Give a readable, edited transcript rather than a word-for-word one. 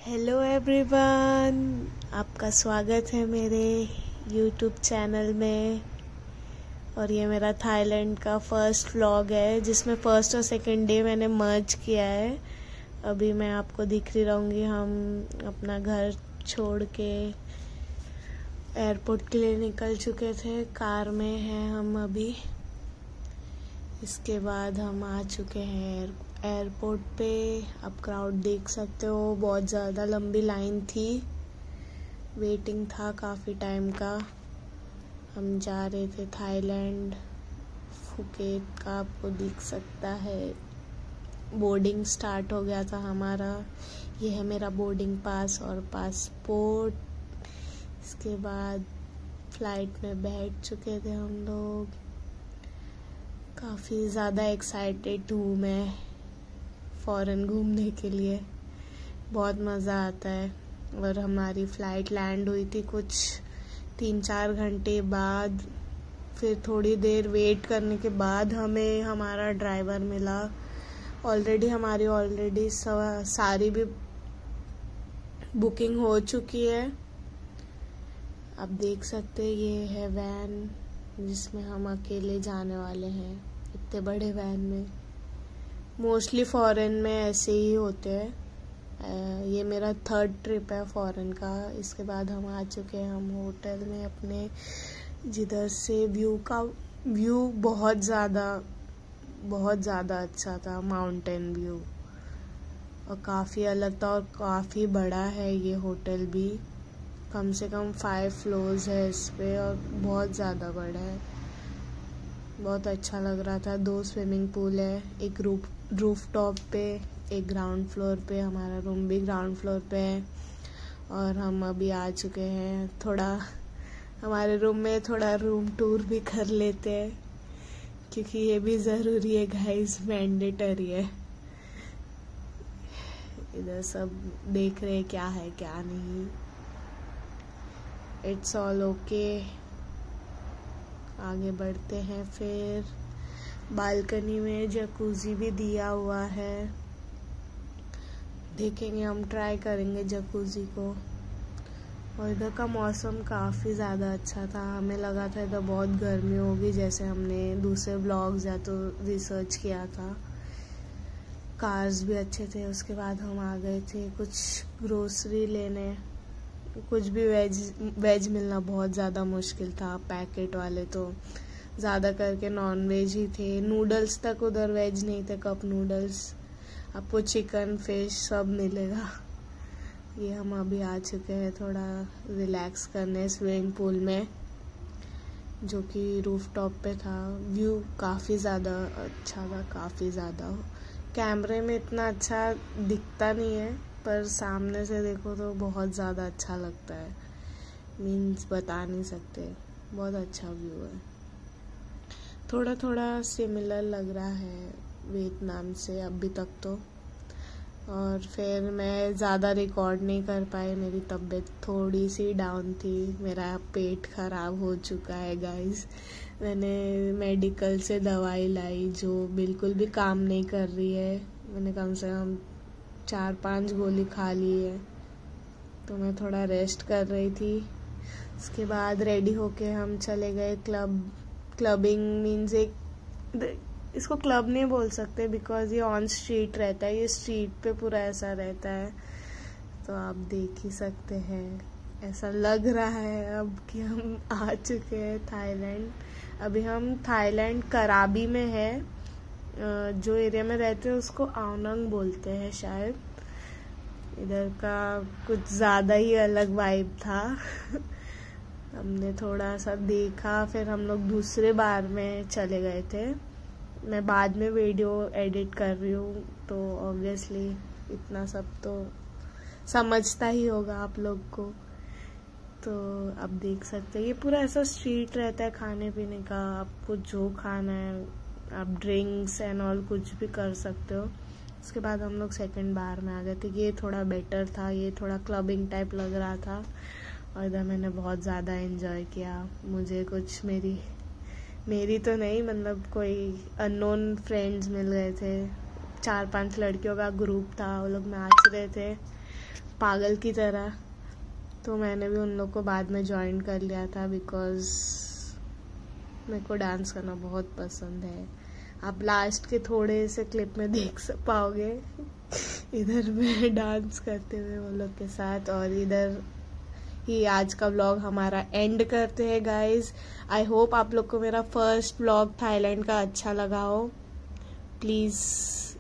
Hello everyone, आपका स्वागत है मेरे यूट्यूब चैनल में। और ये मेरा थाईलैंड का फर्स्ट व्लॉग है जिसमें फर्स्ट और सेकंड डे मैंने मर्ज किया है। अभी मैं आपको दिख रही रहूँगी, हम अपना घर छोड़ के एयरपोर्ट के लिए निकल चुके थे। कार में हैं हम अभी। इसके बाद हम आ चुके हैं एयरपोर्ट पे। अब क्राउड देख सकते हो, बहुत ज़्यादा लंबी लाइन थी, वेटिंग था काफ़ी टाइम का। हम जा रहे थे थाईलैंड, फुकेट का, आपको दिख सकता है। बोर्डिंग स्टार्ट हो गया था हमारा। ये है मेरा बोर्डिंग पास और पासपोर्ट। इसके बाद फ्लाइट में बैठ चुके थे हम लोग। काफ़ी ज़्यादा एक्साइटेड हूँ मैं फ़ॉरेन घूमने के लिए, बहुत मज़ा आता है। और हमारी फ़्लाइट लैंड हुई थी कुछ 3-4 घंटे बाद। फिर थोड़ी देर वेट करने के बाद हमें हमारा ड्राइवर मिला। हमारी सारी भी बुकिंग हो चुकी है। आप देख सकते हैं, ये है वैन जिसमें हम अकेले जाने वाले हैं। इतने बड़े वैन में मोस्टली फॉरेन में ऐसे ही होते हैं। ये मेरा 3rd ट्रिप है फॉरेन का। इसके बाद हम आ चुके हैं हम होटल में अपने, जिधर से व्यू बहुत ज़्यादा अच्छा था। माउंटेन व्यू और काफ़ी अलग था और काफ़ी बड़ा है ये होटल भी। कम से कम 5 फ्लोर्स है इस पे और बहुत ज़्यादा बड़ा है। बहुत अच्छा लग रहा था। 2 स्विमिंग पूल है, एक रूफ टॉप पे, एक ग्राउंड फ्लोर पे। हमारा रूम भी ग्राउंड फ्लोर पे है। और हम अभी आ चुके हैं। थोड़ा हमारे रूम में थोड़ा रूम टूर भी कर लेते हैं, क्योंकि ये भी ज़रूरी है गाइस, मैंडेटरी है। इधर सब देख रहे हैं क्या है क्या नहीं। It's all okay. आगे बढ़ते हैं। फिर बालकनी में जकूज़ी भी दिया हुआ है, देखेंगे, हम ट्राई करेंगे जकूज़ी को। और इधर का मौसम काफ़ी ज़्यादा अच्छा था। हमें लगा था इधर बहुत गर्मी होगी, जैसे हमने दूसरे व्लॉग्स या तो रिसर्च किया था। कार्स भी अच्छे थे। उसके बाद हम आ गए थे कुछ ग्रोसरी लेने। कुछ भी वेज मिलना बहुत ज़्यादा मुश्किल था। पैकेट वाले तो ज़्यादा करके नॉन वेज ही थे। नूडल्स तक उधर वेज नहीं थे, कप नूडल्स। आपको चिकन फिश सब मिलेगा। ये हम अभी आ चुके हैं थोड़ा रिलैक्स करने स्विमिंग पूल में, जो कि रूफ टॉप पे था। व्यू काफ़ी ज़्यादा अच्छा था, काफ़ी ज़्यादा। कैमरे में इतना अच्छा दिखता नहीं है, पर सामने से देखो तो बहुत ज़्यादा अच्छा लगता है। मीन्स बता नहीं सकते, बहुत अच्छा व्यू है। थोड़ा थोड़ा सिमिलर लग रहा है वियतनाम से अभी तक तो। और फिर मैं ज़्यादा रिकॉर्ड नहीं कर पाई, मेरी तबीयत थोड़ी सी डाउन थी। मेरा पेट ख़राब हो चुका है गाइस। मैंने मेडिकल से दवाई लाई जो बिल्कुल भी काम नहीं कर रही है। मैंने कम से कम 4-5 गोली खा ली है, तो मैं थोड़ा रेस्ट कर रही थी। उसके बाद रेडी होके हम चले गए क्लबिंग मीन्स इसको क्लब नहीं बोल सकते, बिकॉज ये ऑन स्ट्रीट रहता है। ये स्ट्रीट पे पूरा ऐसा रहता है, तो आप देख ही सकते हैं। ऐसा लग रहा है अब कि हम आ चुके हैं थाईलैंड। अभी हम थाईलैंड कराबी में है। जो एरिया में रहते हैं उसको आवनंग बोलते हैं शायद। इधर का कुछ ज़्यादा ही अलग वाइब था। हमने थोड़ा सा देखा, फिर हम लोग दूसरे बार में चले गए थे। मैं बाद में वीडियो एडिट कर रही हूँ, तो ऑब्वियसली इतना सब तो समझता ही होगा आप लोग को। तो आप देख सकते हैं ये पूरा ऐसा स्ट्रीट रहता है खाने पीने का। आपको जो खाना है, आप ड्रिंक्स एंड ऑल कुछ भी कर सकते हो। उसके बाद हम लोग सेकंड बार में आ गए थे। ये थोड़ा बेटर था, ये थोड़ा क्लबिंग टाइप लग रहा था। और इधर मैंने बहुत ज़्यादा एंजॉय किया। मुझे कुछ मेरी तो नहीं, मतलब कोई अननोन फ्रेंड्स मिल गए थे। 4-5 लड़कियों का ग्रुप था, वो लोग नाच रहे थे। पागल की तरह। तो मैंने भी उन लोग को बाद में ज्वाइन कर लिया था बिकॉज़ मेरे को डांस करना बहुत पसंद है। आप लास्ट के थोड़े से क्लिप में देख पाओगे इधर मैं डांस करते हुए वो लोग के साथ, और इधर ही आज का व्लॉग हमारा एंड करते हैं गाइज। आई होप आप लोग को मेरा फर्स्ट व्लॉग थाईलैंड का अच्छा लगा हो। प्लीज़